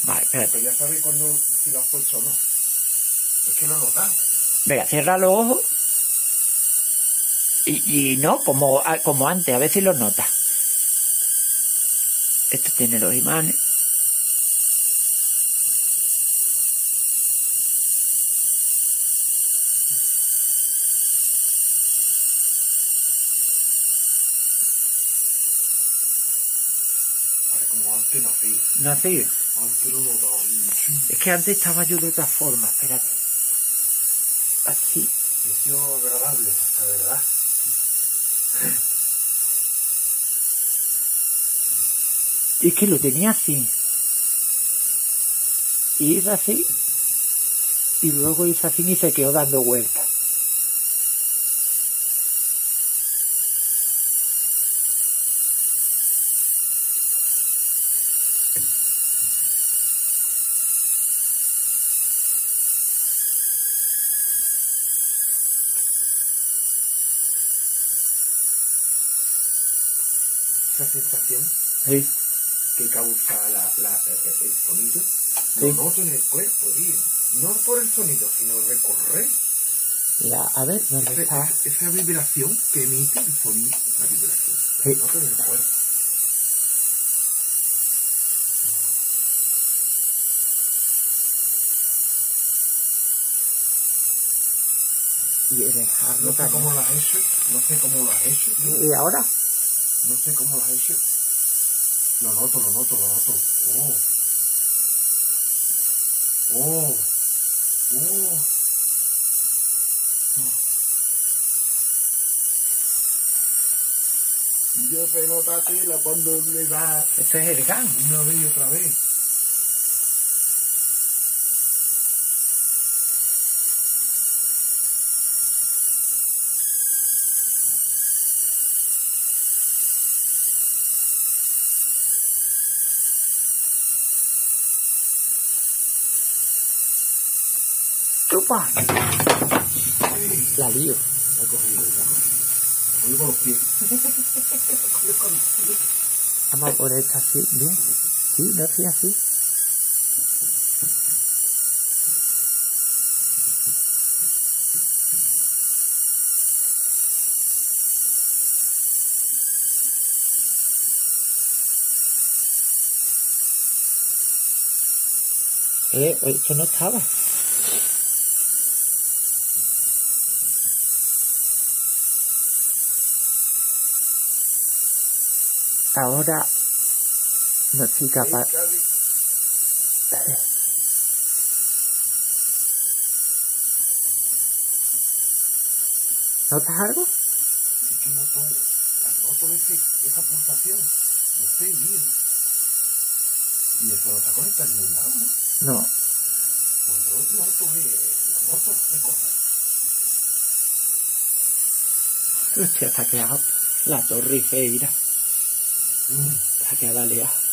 Vale, espérate. Pero ya sabes cuando si lo has puesto o no. Es que lo notas. Venga, cierra los ojos. Y no, como antes, a ver si lo notas. Esto tiene los imanes. Ahora como antes no hacía. ¿No sigue? Antes lo notaba. Es que antes estaba yo de otra forma, espérate. Así. Y ha sido agradable, la verdad. Y es que lo tenía así. Y hice así. Y luego hice así y se quedó dando vueltas. Esa sensación Sí. que causa el sonido, Sí. lo noto en el cuerpo, tío. No por el sonido, sino recorrer. A ver, ¿dónde está? Esa vibración que emite el sonido, esa vibración. Sí. Lo noto en el cuerpo. Y dejarlo No sé también. cómo lo has hecho, no sé cómo lo has hecho, tío. ¿Y ahora? No sé cómo lo has hecho. Lo noto. Oh. Oh. Oh. Yo se nota tela cuando le da Este es el GAN. una vez y otra vez. ¡Chupa! La lío. La he cogido. Voy con los pies. Vamos a poner esto así, bien. Sí, no así, así. Esto no estaba. Ahora no estoy capaz. ¿Notas algo? Es que noto esa pulsación. No sé, tío. Y eso no está conectado en ningún lado, ¿no? No. Pues yo noto cosas. Hostia, se ha quedado la Torre Eiffel, mira. Se ha quedado aliada.